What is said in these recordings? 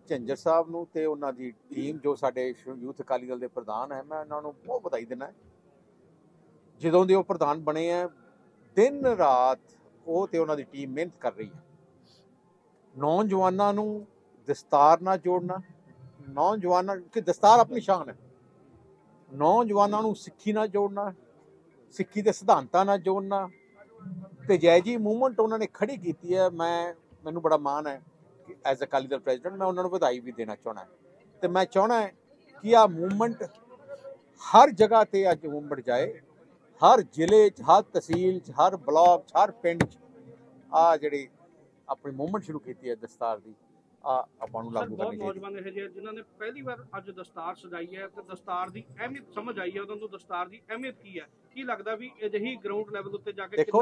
ਝੰਜਰ ਸਾਹਿਬ ਨੂੰ ਤੇ ਉਹਨਾਂ ਦੀ ਟੀਮ ਜੋ ਸਾਡੇ ਯੂਥ ਅਕਾਲੀ ਦਲ ਦੇ ਪ੍ਰਧਾਨ ਹੈ, ਮੈਂ ਉਹਨਾਂ ਨੂੰ ਬਹੁਤ ਵਧਾਈ ਦਿੰਦਾ। ਜਦੋਂ ਦੇ ਉਹ ਪ੍ਰਧਾਨ ਬਣੇ ਹੈ, ਦਿਨ ਰਾਤ ਉਹ ਤੇ ਉਹਨਾਂ ਦੀ ਟੀਮ ਮਿਹਨਤ ਕਰ ਰਹੀ ਹੈ। ਨੌਜਵਾਨਾਂ ਨੂੰ ਦਸਤਾਰ ਨਾਲ ਜੋੜਨਾ, ਨੌਜਵਾਨਾਂ ਕਿ ਦਸਤਾਰ ਆਪਣੀ ਸ਼ਾਨ ਹੈ, ਨੌਜਵਾਨਾਂ ਨੂੰ ਸਿੱਖੀ ਨਾਲ ਜੋੜਨਾ, ਸਿੱਖੀ ਦੇ ਸਿਧਾਂਤਾਂ ਨਾਲ ਜੋੜਨਾ ਤੇ ਜੈ ਜੀ ਮੂਵਮੈਂਟ ਉਹਨਾਂ ਨੇ ਖੜੀ ਕੀਤੀ ਹੈ। ਮੈਨੂੰ ਬੜਾ ਮਾਣ ਹੈ ਕਿ ਐਜ਼ ਅਕਾਲੀ ਦਲ ਪ੍ਰੈਜ਼ੀਡੈਂਟ ਮੈਂ ਉਹਨਾਂ ਨੂੰ ਵਧਾਈ ਵੀ ਦੇਣਾ ਚਾਹੁੰਦਾ ਤੇ ਮੈਂ ਚਾਹੁੰਦਾ ਕਿ ਆਹ ਮੂਵਮੈਂਟ ਹਰ ਜਗ੍ਹਾ ਤੇ ਅੱਜ ਮੂਵਮੈਂਟ ਜਾਏ, ਹਰ ਜ਼ਿਲ੍ਹੇ 'ਚ, ਹਰ ਤਹਿਸੀਲ 'ਚ, ਹਰ ਬਲਾਕ 'ਚ, ਹਰ ਪਿੰਡ 'ਚ ਆਹ ਜਿਹੜੀ ਆਪਣੀ ਮੂਵਮੈਂਟ ਸ਼ੁਰੂ ਕੀਤੀ ਹੈ ਦਸਤਾਰ ਦੀ, ਆਪਾਂ ਨੂੰ ਲਾਗੂ ਕਰਨੀ ਚਾਹੀਦੀ। ਨੌਜਵਾਨ ਇਹ ਜਿਹੇ ਜਿਨ੍ਹਾਂ ਨੇ ਪਹਿਲੀ ਵਾਰ ਅੱਜ ਦਸਤਾਰ ਸਜਾਈ ਹੈ ਤੇ ਦਸਤਾਰ ਦੀ ਅਹਿਮੀਅਤ ਸਮਝ ਆਈ ਹੈ, ਉਹਨਾਂ ਨੂੰ ਦਸਤਾਰ ਦੀ ਅਹਿਮੀਅਤ ਕੀ ਹੈ, ਕੀ ਲੱਗਦਾ ਵੀ ਅਜਿਹੀ ਗਰਾਊਂਡ ਲੈਵਲ ਉੱਤੇ ਜਾ ਕੇ ਦੇਖੋ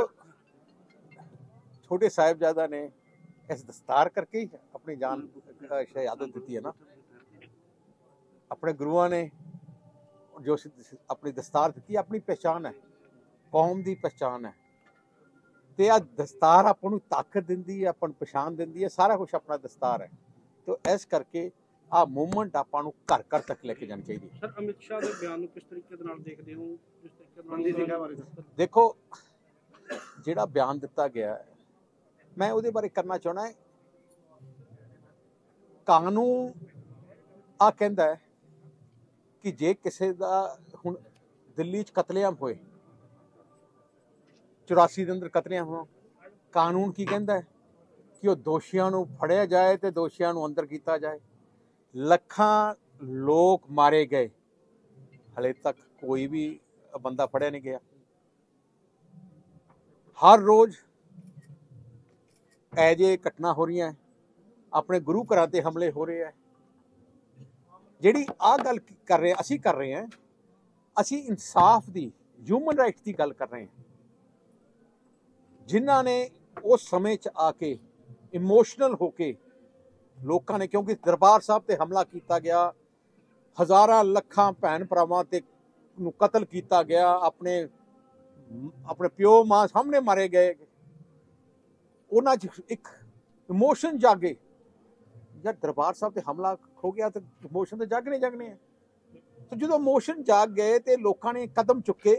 ਛੋਟੇ ਸਾਹਿਬਜ਼ਾਦਾ ਨੇ ਇਸ ਦਸਤਾਰ ਕਰਕੇ ਹੀ ਆਪਣੀ ਜਾਨ ਸ਼ਹਾਦਤ ਦਿੱਤੀ ਹੈ ਨਾ। ਆਪਣੇ ਗੁਰੂਆਂ ਨੇ ਜੋ ਆਪਣੀ ਦਸਤਾਰ ਦਿੱਤੀ, ਆਪਣੀ ਪਹਿਚਾਣ ਹੈ, ਕੌਮ ਦੀ ਪਹਿਚਾਣ ਹੈ ਤੇ ਆ ਦਸਤਾਰ ਆਪਾਂ ਨੂੰ ਤਾਕਤ ਦਿੰਦੀ ਹੈ, ਆਪਾਂ ਨੂੰ ਪਛਾਣ ਦਿੰਦੀ ਹੈ, ਸਾਰਾ ਕੁਝ ਆਪਣਾ ਦਸਤਾਰ ਹੈ। ਤੇ ਇਸ ਕਰਕੇ ਆਹ ਮੂਵਮੈਂਟ ਆਪਾਂ ਨੂੰ ਘਰ ਘਰ ਤੱਕ ਲੈ ਕੇ ਜਾਣੀ ਚਾਹੀਦੀ ਹੈ। ਸਰ, ਅਮਿਤ ਸ਼ਾਹ ਦੇ ਬਿਆਨ ਨੂੰ ਕਿਸ ਤਰੀਕੇ ਦੇ ਨਾਲ ਦੇਖਦੇ ਹੋ? ਜਿਸ ਤਰੀਕੇ ਨਾਲ ਦੇਖੋ ਜਿਹੜਾ ਬਿਆਨ ਦਿੱਤਾ ਗਿਆ ਹੈ, ਮੈਂ ਉਹਦੇ ਬਾਰੇ ਕਰਨਾ ਚਾਹੁੰਦਾ। ਕਾਨੂੰਨ ਆ ਕਹਿੰਦਾ ਹੈ ਕਿ ਜੇ ਕਿਸੇ ਦਾ ਹੁਣ ਦਿੱਲੀ 'ਚ ਕਤਲੇਆਮ ਹੋਏ, 84 ਦੇ ਅੰਦਰ ਕਤਲੇਆਮ ਹੋਇਆ, ਕਾਨੂੰਨ ਕੀ ਕਹਿੰਦਾ ਹੈ ਕਿ ਉਹ ਦੋਸ਼ੀਆਂ ਨੂੰ ਫੜਿਆ ਜਾਏ ਤੇ ਦੋਸ਼ੀਆਂ ਨੂੰ ਅੰਦਰ ਕੀਤਾ ਜਾਏ। ਲੱਖਾਂ ਲੋਕ ਮਾਰੇ ਗਏ, ਹਲੇ ਤੱਕ ਕੋਈ ਵੀ ਬੰਦਾ ਫੜਿਆ ਨਹੀਂ ਗਿਆ। ਹਰ ਰੋਜ਼ ਇਹ ਜਿਹੇ ਘਟਨਾ ਹੋ ਰਹੀਆਂ, ਆਪਣੇ ਗੁਰੂ ਘਰਾਂ ਤੇ ਹਮਲੇ ਹੋ ਰਹੇ ਹੈ। ਜਿਹੜੀ ਆਹ ਗੱਲ ਕਰ ਰਹੇ ਅਸੀਂ ਕਰ ਰਹੇ ਹਾਂ, ਅਸੀਂ ਇਨਸਾਫ ਦੀ, ਹਿਊਮਨ ਰਾਈਟਸ ਦੀ ਗੱਲ ਕਰ ਰਹੇ ਹਾਂ। ਜਿਨ੍ਹਾਂ ਨੇ ਉਸ ਸਮੇਂ 'ਚ ਆ ਕੇ ਇਮੋਸ਼ਨਲ ਹੋ ਕੇ ਲੋਕਾਂ ਨੇ, ਕਿਉਂਕਿ ਦਰਬਾਰ ਸਾਹਿਬ ਤੇ ਹਮਲਾ ਕੀਤਾ ਗਿਆ, ਹਜ਼ਾਰਾਂ ਲੱਖਾਂ ਭੈਣ ਭਰਾਵਾਂ ਤੇ ਨੂੰ ਕਤਲ ਕੀਤਾ ਗਿਆ, ਆਪਣੇ ਪਿਓ ਮਾਂ ਸਾਹਮਣੇ ਮਾਰੇ ਗਏ, ਉਹਨਾਂ 'ਚ ਇੱਕ ਇਮੋਸ਼ਨ ਜਾਗੇ। ਜਦ ਦਰਬਾਰ ਸਾਹਿਬ ਤੇ ਹਮਲਾ ਹੋ ਗਿਆ ਤਾਂ ਇਮੋਸ਼ਨ ਤਾਂ ਜਾਗਣੇ ਹੈ। ਤੇ ਜਦੋਂ ਇਮੋਸ਼ਨ ਜਾਗ ਗਏ ਤੇ ਲੋਕਾਂ ਨੇ ਕਦਮ ਚੁੱਕੇ,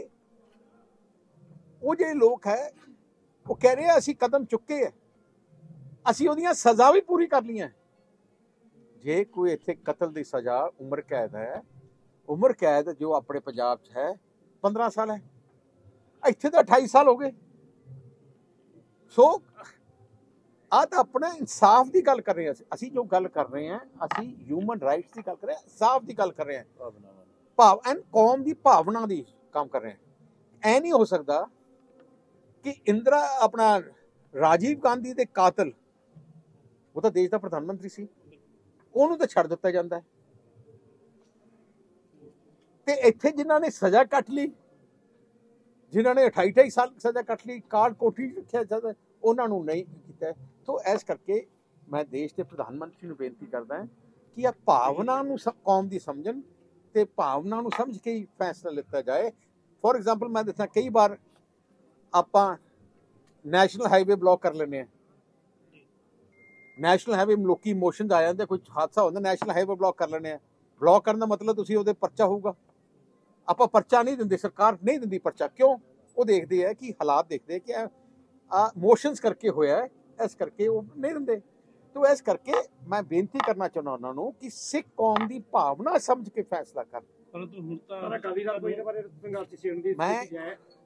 ਉਹ ਜਿਹੜੇ ਲੋਕ ਹੈ ਉਹ ਕਹਿ ਰਹੇ ਆ ਅਸੀਂ ਕਦਮ ਚੁੱਕੇ ਹੈ, ਅਸੀਂ ਉਹਦੀਆਂ ਸਜ਼ਾ ਵੀ ਪੂਰੀ ਕਰ ਲਈਆਂ। ਜੇ ਕੋਈ ਇੱਥੇ ਕਤਲ ਦੀ ਸਜ਼ਾ ਉਮਰ ਕੈਦ ਹੈ, ਉਮਰ ਕੈਦ ਜੋ ਆਪਣੇ ਪੰਜਾਬ 'ਚ ਹੈ 15 ਸਾਲ ਹੈ, ਇੱਥੇ ਤਾਂ 28 ਸਾਲ ਹੋ ਗਏ। ਸੋ ਆਹ ਤਾਂ ਆਪਣਾ ਇਨਸਾਫ ਦੀ ਗੱਲ ਕਰ ਰਹੇ ਹਾਂ। ਅਸੀਂ ਜੋ ਗੱਲ ਕਰ ਰਹੇ ਹਾਂ, ਅਸੀਂ ਹਿਊਮਨ ਰਾਈਟਸ ਦੀ ਗੱਲ ਕਰ ਰਹੇ ਹਾਂ, ਇਨਸਾਫ ਦੀ ਗੱਲ ਕਰ ਰਹੇ ਹਾਂ, ਕੌਮ ਦੀ ਭਾਵਨਾ ਦੀ ਕੰਮ ਕਰ ਰਹੇ ਹਾਂ। ਐ ਨਹੀਂ ਹੋ ਸਕਦਾ ਕਿ ਆਪਣਾ ਰਾਜੀਵ ਗਾਂਧੀ ਦੇ ਕਾਤਲ, ਉਹ ਤਾਂ ਦੇਸ਼ ਦਾ ਪ੍ਰਧਾਨ ਮੰਤਰੀ ਸੀ, ਉਹਨੂੰ ਤਾਂ ਛੱਡ ਦਿੱਤਾ ਜਾਂਦਾ ਹੈ ਤੇ ਇੱਥੇ ਜਿਨ੍ਹਾਂ ਨੇ ਸਜ਼ਾ ਕੱਟ ਲਈ, ਜਿਨ੍ਹਾਂ ਨੇ 28 ਸਾਲ ਸਜ਼ਾ ਕੱਟ ਲਈ, ਕਾਲ ਕੋਠੀ 'ਚ ਰੱਖਿਆ ਜਾਂਦਾ, ਉਹਨਾਂ ਨੂੰ ਨਹੀਂ ਕੀਤਾ। ਤੋ ਇਸ ਕਰਕੇ ਮੈਂ ਦੇਸ਼ ਦੇ ਪ੍ਰਧਾਨ ਮੰਤਰੀ ਨੂੰ ਬੇਨਤੀ ਕਰਦਾ ਕਿ ਇਹ ਭਾਵਨਾ ਨੂੰ ਕੌਮ ਦੀ ਸਮਝਣ ਤੇ ਭਾਵਨਾ ਨੂੰ ਸਮਝ ਕੇ ਹੀ ਫੈਸਲਾ ਲਿੱਤਾ ਜਾਏ। ਫੋਰ ਐਗਜ਼ਾਮਪਲ ਮੈਂ ਦੱਸਾਂ, ਕਈ ਵਾਰ ਆਪਾਂ ਨੈਸ਼ਨਲ ਹਾਈਵੇ ਬਲੌਕ ਕਰ ਲੈਂਦੇ ਹਾਂ। ਨੈਸ਼ਨਲ ਹਾਈਵੇ ਲੋਕੀ ਇਮੋਸ਼ਨ ਆ ਜਾਂਦੇ, ਕੋਈ ਹਾਦਸਾ ਹੁੰਦਾ, ਨੈਸ਼ਨਲ ਹਾਈਵੇ ਬਲੌਕ ਕਰ ਲੈਂਦੇ ਹਾਂ। ਬਲੌਕ ਕਰਨ ਦਾ ਮਤਲਬ ਤੁਸੀਂ ਉਹਦੇ ਪਰਚਾ ਹੋਊਗਾ। ਆਪਾਂ ਪਰਚਾ ਨਹੀਂ ਦਿੰਦੇ, ਸਰਕਾਰ ਨਹੀਂ ਦਿੰਦੀ ਪਰਚਾ। ਕਿਉਂ? ਉਹ ਦੇਖਦੇ ਹੈ ਕਿ ਹਾਲਾਤ ਦੇਖਦੇ ਹੈ ਕਿ ਇਮੋਸ਼ਨਸ ਕਰਕੇ ਹੋਇਆ, ਇਸ ਕਰਕੇ ਉਹ ਨਹੀਂ ਦਿੰਦੇ। ਤੋ ਇਸ ਕਰਕੇ ਮੈਂ ਬੇਨਤੀ ਕਰਨਾ ਚਾਹੁੰਦਾ ਉਹਨਾਂ ਨੂੰ ਕਿ ਸਿੱਖ ਕੌਮ ਦੀ ਭਾਵਨਾ ਸਮਝ ਕੇ ਫੈਸਲਾ ਕਰਨ। ਪਰੰਤੂ ਹੁਣ ਤਾਂ ਅਕਾਲੀ ਦਲ ਕੋਈ ਇਹਦੇ ਬਾਰੇ ਸੰਘਰਸ਼ ਛੇੜਨ ਦੀ ਮੈਂ